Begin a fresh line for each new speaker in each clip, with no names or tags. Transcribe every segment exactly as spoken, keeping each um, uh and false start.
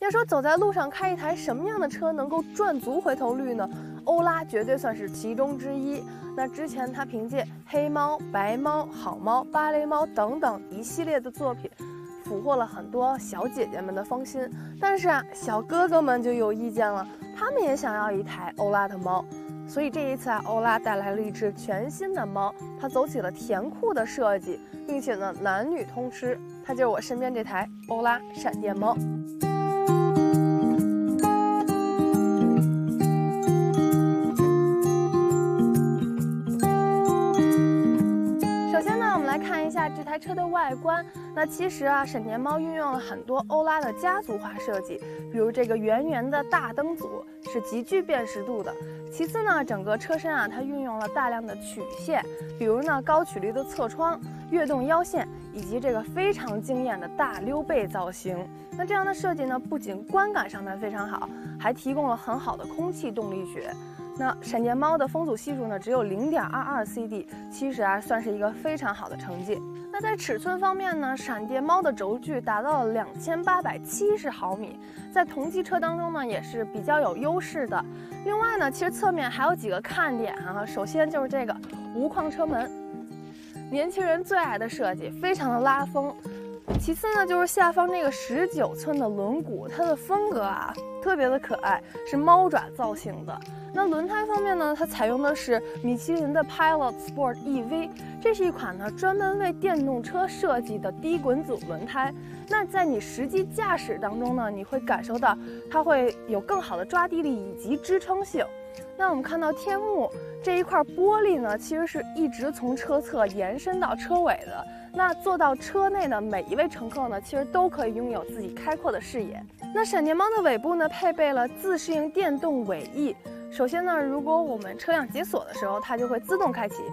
要说走在路上开一台什么样的车能够赚足回头率呢？欧拉绝对算是其中之一。那之前他凭借黑猫、白猫、好猫、芭蕾猫等等一系列的作品，俘获了很多小姐姐们的芳心。但是啊，小哥哥们就有意见了，他们也想要一台欧拉的猫。所以这一次啊，欧拉带来了一只全新的猫，它走起了甜酷的设计，并且呢男女通吃。它就是我身边这台欧拉闪电猫。首先呢，我们来看一下这台车的外观。那其实啊，闪电猫运用了很多欧拉的家族化设计，比如这个圆圆的大灯组是极具辨识度的。其次呢，整个车身啊，它运用了大量的曲线，比如呢高曲率的侧窗、跃动腰线，以及这个非常惊艳的大溜背造型。那这样的设计呢，不仅观感上面非常好，还提供了很好的空气动力学。那闪电猫的风阻系数呢，只有 零点二二 C D， 其实啊算是一个非常好的成绩。那在尺寸方面呢，闪电猫的轴距达到了两千八百七十毫米，在同级车当中呢也是比较有优势的。另外呢，其实侧面还有几个看点啊，首先就是这个无框车门，年轻人最爱的设计，非常的拉风。其次呢，就是下方这个十九寸的轮毂，它的风格啊特别的可爱，是猫爪造型的。那轮胎方面呢，它采用的是米其林的 Pilot Sport E V， 这是一款呢专门为电动车设计的低滚阻轮胎。那在你实际驾驶当中呢，你会感受到它会有更好的抓地力以及支撑性。那我们看到天幕这一块玻璃呢，其实是一直从车侧延伸到车尾的。那坐到车内的每一位乘客呢，其实都可以拥有自己开阔的视野。那闪电猫的尾部呢，配备了自适应电动尾翼。首先呢，如果我们车辆解锁的时候，它就会自动开启，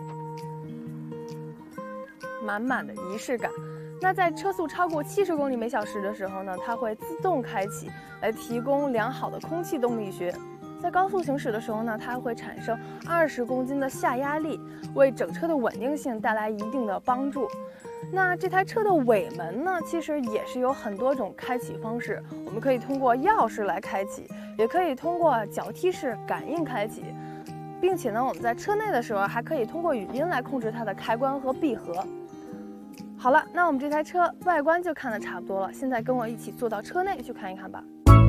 满满的仪式感。那在车速超过七十公里每小时的时候呢，它会自动开启，来提供良好的空气动力学。在高速行驶的时候呢，它会产生二十公斤的下压力，为整车的稳定性带来一定的帮助。那这台车的尾门呢，其实也是有很多种开启方式，我们可以通过钥匙来开启，也可以通过脚踢式感应开启，并且呢，我们在车内的时候还可以通过语音来控制它的开关和闭合。好了，那我们这台车外观就看得差不多了，现在跟我一起坐到车内去看一看吧。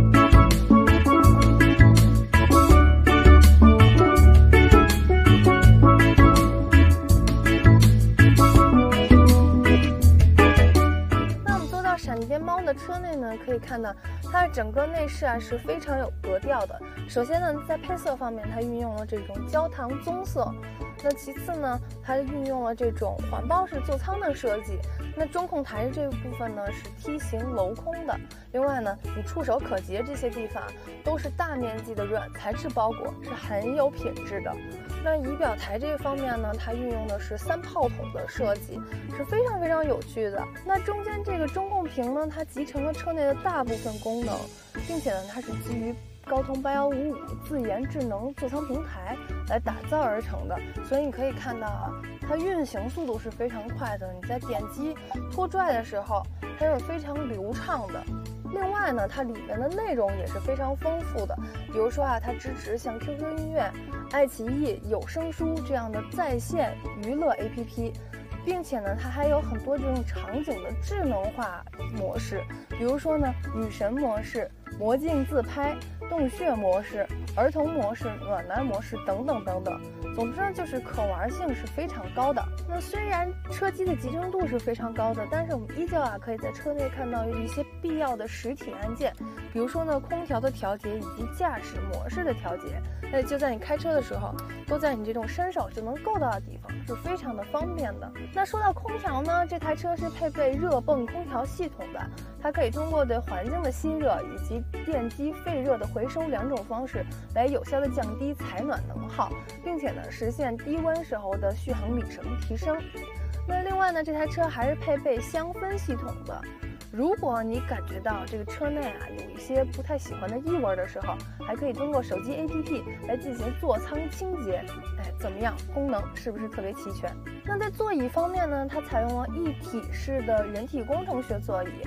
闪电猫的车内呢，可以看到它的整个内饰啊是非常有格调的。首先呢，在配色方面，它运用了这种焦糖棕色。那其次呢，它运用了这种环抱式座舱的设计。那中控台这个部分呢是梯形镂空的。另外呢，你触手可及这些地方都是大面积的软材质包裹，是很有品质的。那仪表台这个方面呢，它运用的是三炮筒的设计，是非常非常有趣的。那中间这个中控屏呢，它集成了车内的大部分功能，并且呢，它是基于高通八一五五自研智能座舱平台来打造而成的，所以你可以看到啊，它运行速度是非常快的。你在点击拖拽的时候，它是非常流畅的。另外呢，它里面的内容也是非常丰富的，比如说啊，它支持像 Q Q 音乐、爱奇艺、有声书这样的在线娱乐 A P P。并且呢，它还有很多这种场景的智能化模式，比如说呢，女神模式、魔镜自拍、洞穴模式、儿童模式、暖男模式等等等等。总之呢，就是可玩性是非常高的。那虽然车机的集成度是非常高的，但是我们依旧啊可以在车内看到有一些必要的实体按键，比如说呢，空调的调节以及驾驶模式的调节。那就在你开车的时候，都在你这种伸手就能够到的地方，是非常的方便的。那说到空调呢，这台车是配备热泵空调系统的，它可以通过对环境的吸热以及电机废热的回收两种方式来有效的降低采暖能耗，并且呢实现低温时候的续航里程提升。那另外呢，这台车还是配备香氛系统的。如果你感觉到这个车内啊有一些不太喜欢的异味的时候，还可以通过手机 A P P 来进行座舱清洁。哎，怎么样？功能是不是特别齐全？那在座椅方面呢，它采用了一体式的人体工程学座椅。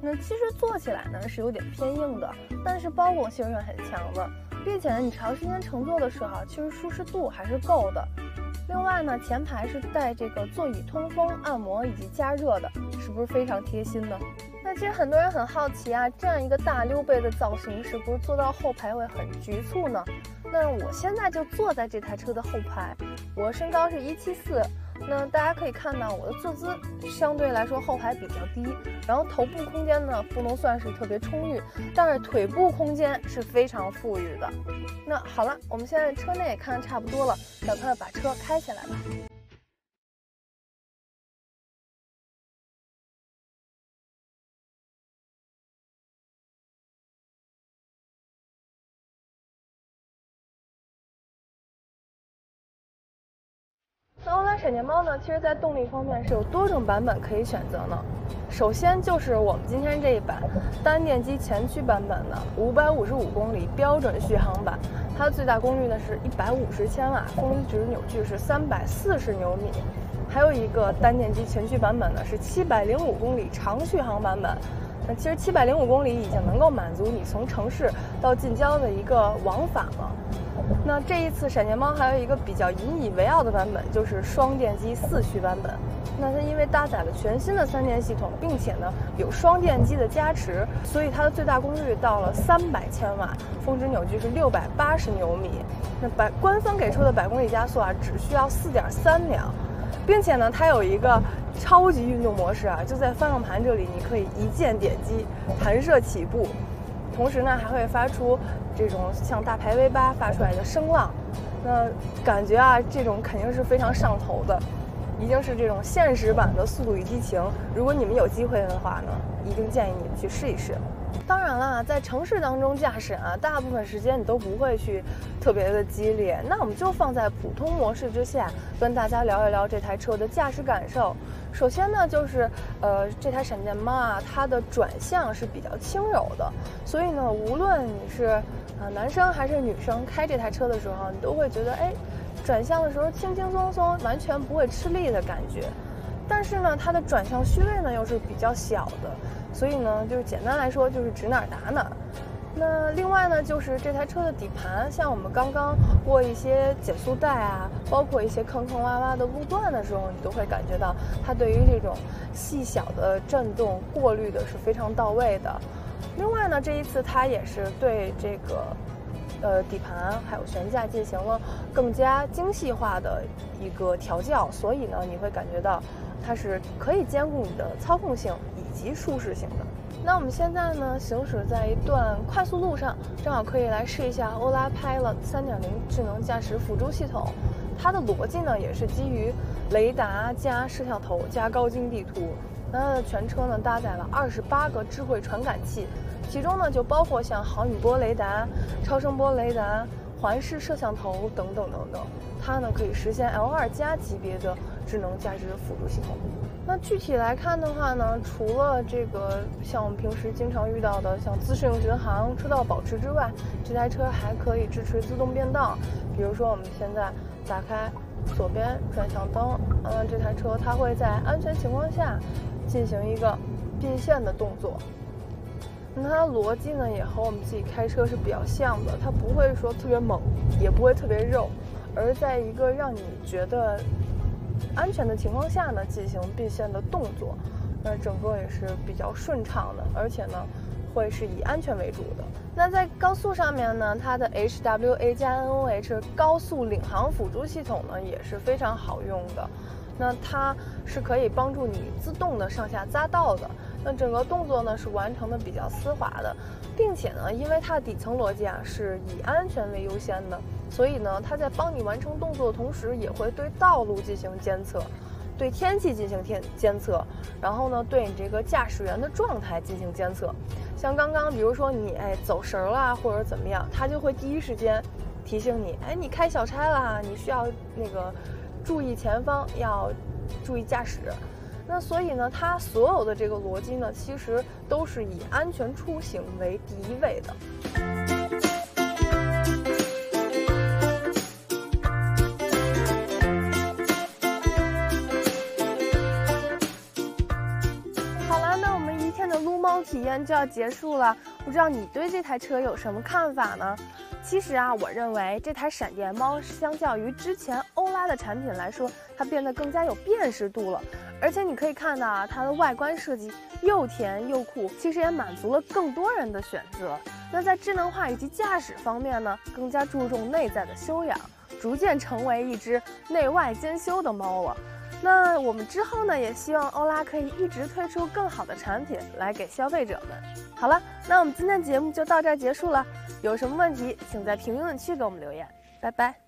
那其实坐起来呢是有点偏硬的，但是包裹性是很强的，并且呢你长时间乘坐的时候，其实舒适度还是够的。另外呢，前排是带这个座椅通风、按摩以及加热的，是不是非常贴心呢？那其实很多人很好奇啊，这样一个大溜背的造型，是不是坐到后排会很局促呢？那我现在就坐在这台车的后排，我身高是一七四。那大家可以看到我的坐姿相对来说后排比较低，然后头部空间呢不能算是特别充裕，但是腿部空间是非常富裕的。那好了，我们现在车内也看得差不多了，赶快把车开起来吧。那欧蓝闪电猫呢，其实在动力方面是有多种版本可以选择呢。首先就是我们今天这一版单电机前驱版本的五百五十五公里标准续航版，它的最大功率呢是一百五十千瓦，峰值扭矩是三百四十牛米。还有一个单电机前驱版本呢是七百零五公里长续航版本。那其实七百零五公里已经能够满足你从城市到近郊的一个往返了。那这一次闪电猫还有一个比较引以为傲的版本，就是双电机四驱版本。那它因为搭载了全新的三电系统，并且呢有双电机的加持，所以它的最大功率到了三百千瓦，峰值扭矩是六百八十牛米。那百官方给出的百公里加速啊，只需要四点三秒，并且呢它有一个超级运动模式啊，就在方向盘这里，你可以一键点击弹射起步。同时呢，还会发出这种像大牌 V 八发出来的声浪，那感觉啊，这种肯定是非常上头的，一定是这种现实版的《速度与激情》。如果你们有机会的话呢，一定建议你们去试一试。当然了，在城市当中驾驶啊，大部分时间你都不会去特别的激烈，那我们就放在普通模式之下，跟大家聊一聊这台车的驾驶感受。首先呢，就是呃，这台闪电猫啊，它的转向是比较轻柔的，所以呢，无论你是啊、呃、男生还是女生开这台车的时候，你都会觉得哎，转向的时候轻轻松松，完全不会吃力的感觉。但是呢，它的转向虚位呢又是比较小的，所以呢，就是简单来说就是指哪儿打哪儿。那另外呢，就是这台车的底盘，像我们刚刚过一些减速带啊，包括一些坑坑洼洼的路段的时候，你都会感觉到它对于这种细小的震动过滤的是非常到位的。另外呢，这一次它也是对这个呃底盘还有悬架进行了更加精细化的一个调教，所以呢，你会感觉到它是可以兼顾你的操控性以及舒适性的。那我们现在呢，行驶在一段快速路上，正好可以来试一下欧拉 Pilot 三点零 智能驾驶辅助系统。它的逻辑呢，也是基于雷达加摄像头加高精地图。那它的全车呢，搭载了二十八个智慧传感器，其中呢就包括像毫米波雷达、超声波雷达、环视摄像头等等等等。它呢可以实现 L 二 加级别的智能驾驶辅助系统。那具体来看的话呢，除了这个像我们平时经常遇到的像自适应巡航、车道保持之外，这台车还可以支持自动变道。比如说我们现在打开左边转向灯，嗯，这台车它会在安全情况下进行一个并线的动作。那它的逻辑呢，也和我们自己开车是比较像的，它不会说特别猛，也不会特别肉，而在一个让你觉得安全的情况下呢，进行并线的动作，那整个也是比较顺畅的，而且呢，会是以安全为主的。那在高速上面呢，它的 H W A 加 N O H 高速领航辅助系统呢也是非常好用的。那它是可以帮助你自动的上下匝道的。那整个动作呢是完成的比较丝滑的，并且呢，因为它的底层逻辑啊是以安全为优先的，所以呢，它在帮你完成动作的同时，也会对道路进行监测，对天气进行天监测，然后呢，对你这个驾驶员的状态进行监测。像刚刚比如说你哎走神儿啦，或者怎么样，它就会第一时间提醒你，哎，你开小差啦，你需要那个注意前方，要注意驾驶。那所以呢，它所有的这个逻辑呢，其实都是以安全出行为第一位的。好了，那我们一天的撸猫体间就要结束了，不知道你对这台车有什么看法呢？其实啊，我认为这台闪电猫相较于之前欧拉的产品来说，它变得更加有辨识度了。而且你可以看到啊，它的外观设计又甜又酷，其实也满足了更多人的选择。那在智能化以及驾驶方面呢，更加注重内在的修养，逐渐成为一只内外兼修的猫了。那我们之后呢，也希望欧拉可以一直推出更好的产品来给消费者们。好了，那我们今天节目就到这儿结束了。有什么问题，请在评论区给我们留言。拜拜。